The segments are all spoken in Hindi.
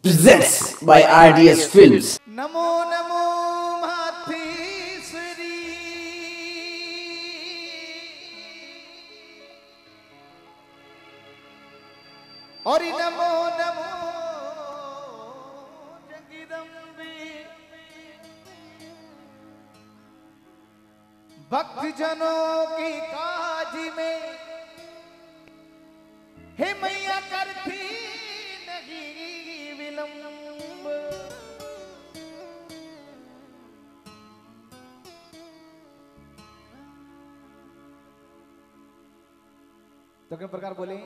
presents by RDS Films. Namo Namo माथेश्वरी और नमो नमो जगदम्बे भक्त जनों के काज में हे मैया करती नहीं विलंब। तो किस प्रकार बोले?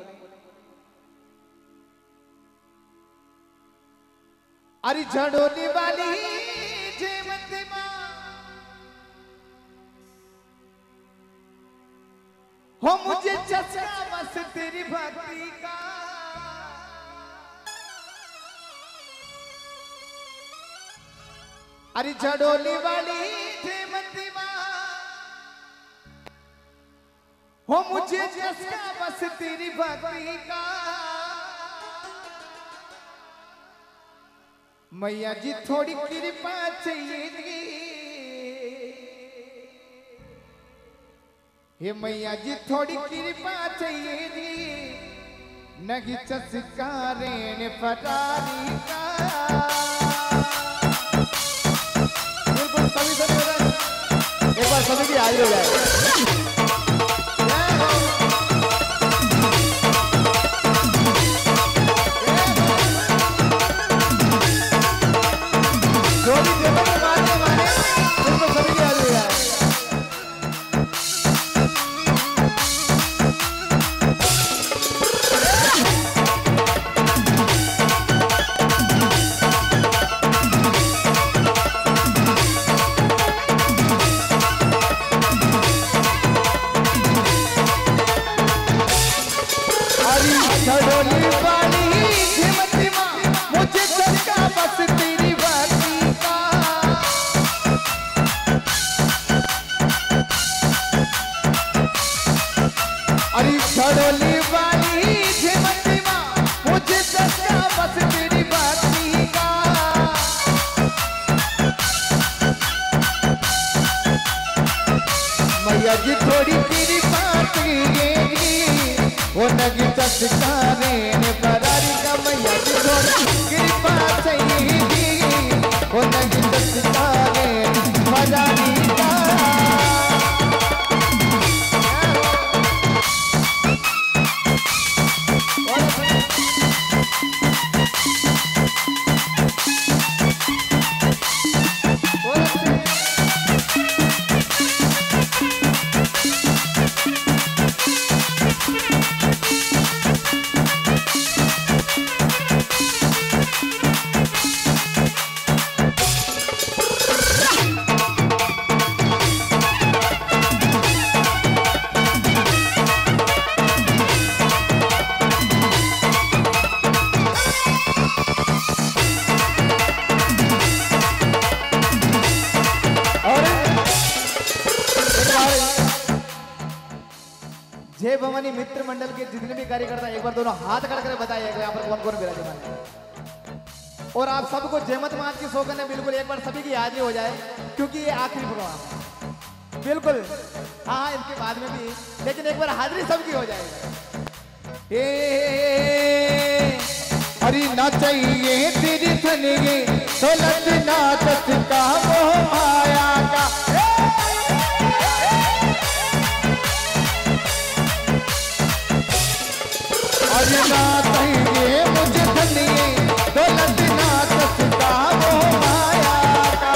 अरे झड़ोली वाली जेमत मां हो मुझे चचरा बस तेरी भक्ति का। अरे झड़ोली वाली जेमत मां हो मुझे चचरा बस तेरी भक्ति का। मैया जी थोड़ी कृपा चाहिए, हे मैया जी थोड़ी कृपा चाहिए, नहीं चस्कारें फटारी का। बिल्कुल सभी सभी हो जाए, एक बार सभी की हाजिर हो जाए। झड़ोली वाली झिमत मां मुझे चस्का बस तेरी भक्ति का। अरे झड़ोली वाली झिमत मां मुझे चस्का बस तेरी भक्ति का। मैया जी थोड़ी कृपा कीजिए, वो नगी चस्कारे ने फरारी का। मैया जी थोड़ी कृपा चाहिए, वो नगी चस्कारे फरारी का। जय भवानी मित्र मंडल के जितने भी कार्यकर्ता एक बार दोनों हाथ खड़ा करके बताइएगा यहाँ पर कौन कौन विराजमान है। और आप सबको जयमत मात की सौगंध है, बिल्कुल एक बार सभी की हाजिरी हो जाए, क्योंकि ये आखिरी प्रोग्राम है। बिल्कुल हाँ, इसके बाद में भी, लेकिन एक बार हाजिरी सबकी हो जाएगी। अरे ना चाहिए तेरी थनगे तो लचना चस्का मोह माया का। अरे ना चाहिए मुझे धनिए दौलत ना चस्का मोह माया का।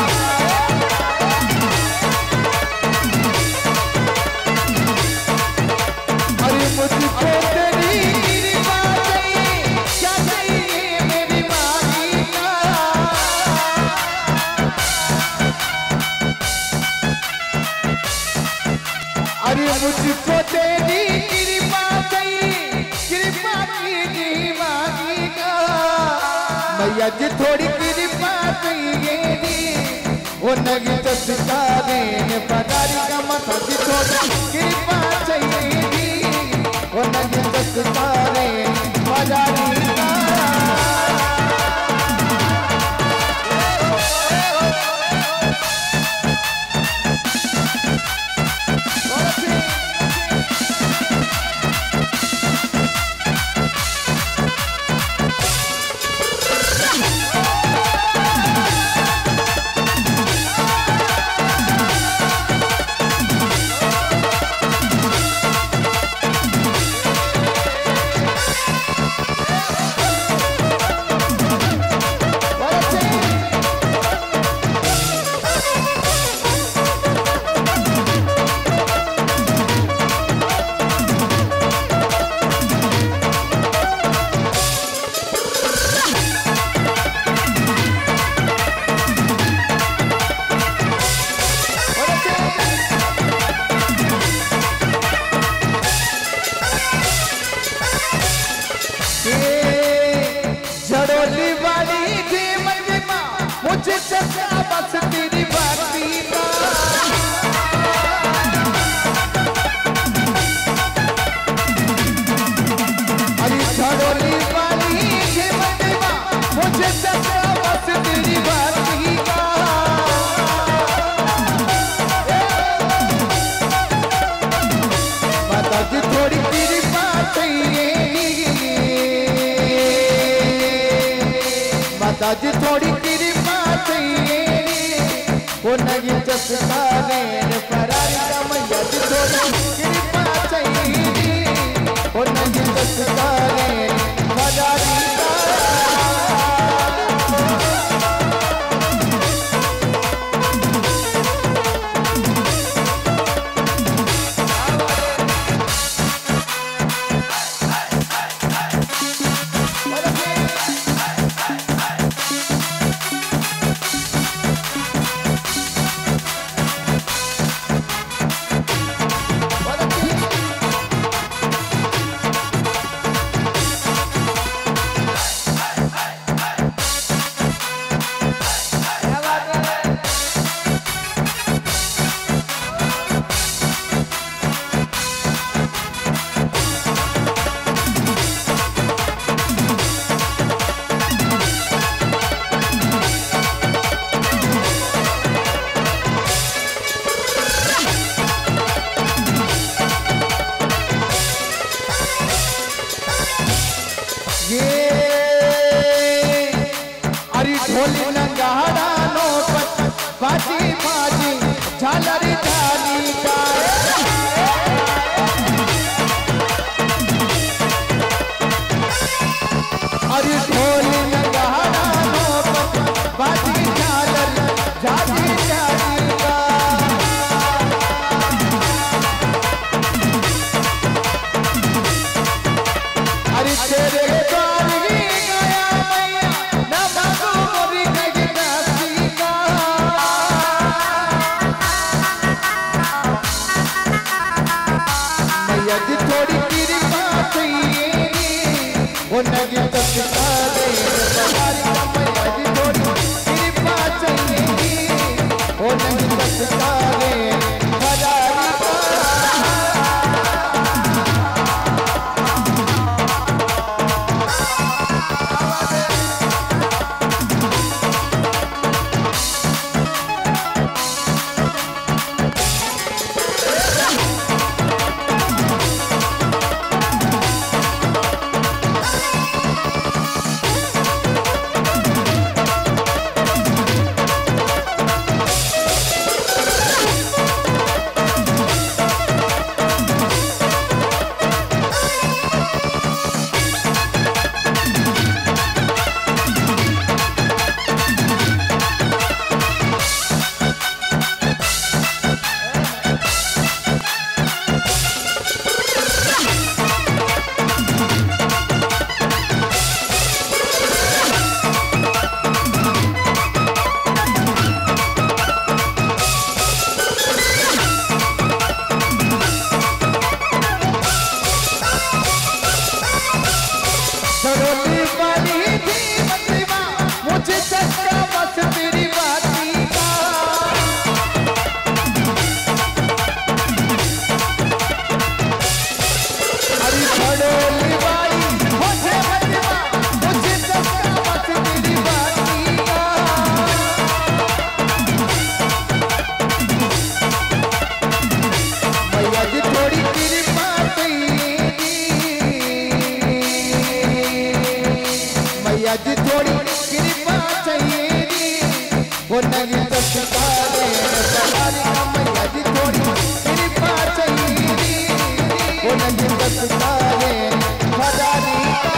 अरे मुझको तेरी कृपा चाहिए, क्या चाहिए मेरी मांगी का। अरे मुझको तेरी कृपा चाहिए, कृपा की मांगी का। मैया जी थोड़ी कृपा चाहिए, वो नगी चस्कारे ने फटारी का। माता जी थोड़ी कृपा चाहिए, वो नगी चस्कारे फटारी का। माता जी थोड़ी कृपा चाहिए वो नहीं चस्का देन फरारी का मैया जी थोड़ी कृपा चाहिए वो नहीं चस्का देन फरारी का ढोली नगाड़ा नौपत बाजी बाजी झालरी झाली का अरे ढोली नगाड़ा नौपत बाजी झालरी झाली झाली का अरे तेरे जी थोड़ी कृपा चाहिए वो नहीं चस्का देन फरारी का मैया जी थोड़ी कृपा चाहिए वो नहीं चस्का देन फरारी का मैया जी थोड़ी कृपा चाहिए वो नहीं चस्का देन फरारी का मैया जी थोड़ी कृपा चाहिए वो नहीं चस्का देन फरारी का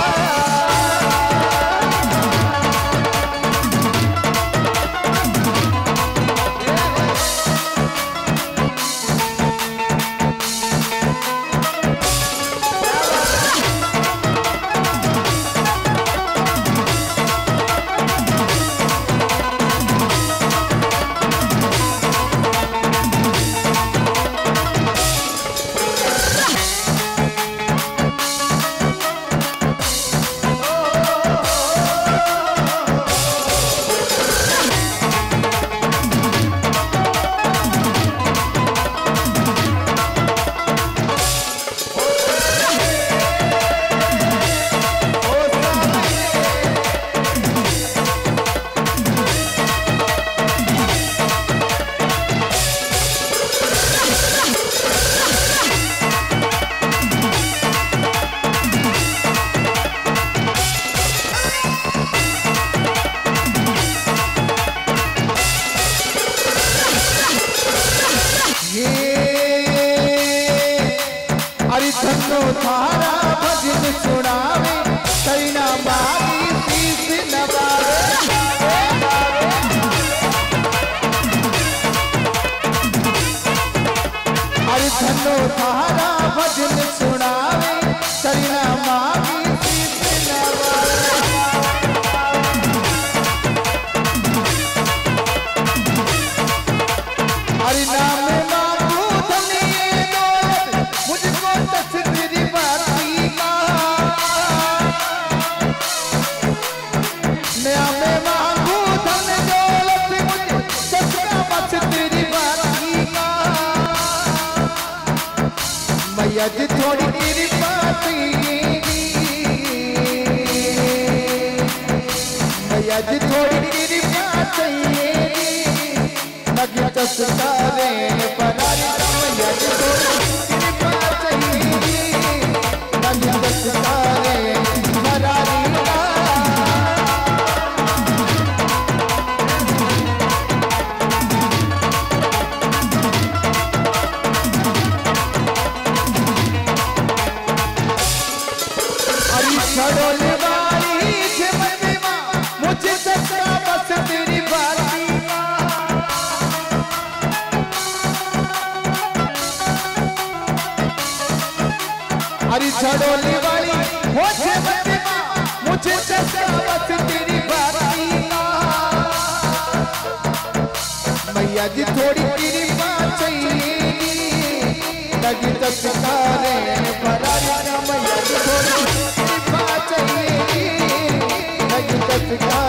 नया में मांगू धन दौलत मुझे ससुरा बस तेरी बाती का मैया जी थोड़ी तेरी बाती मैया जी थोड़ी तेरी बाती लगी तस्कारे परारी मैया जी थोड़ी तेरी बाती लगी तस्कारे परारी छड़ोले वाली मुझे ससुरा बस तेरी बाती अरे छड़ोले वाली मुझे ससुरा बस तेरी बाती मैया जी थोड़ी तेरी बात चाहिए लगी तस्कारे परारी मैया जी थोड़ी चाहिए लगी तस्कारे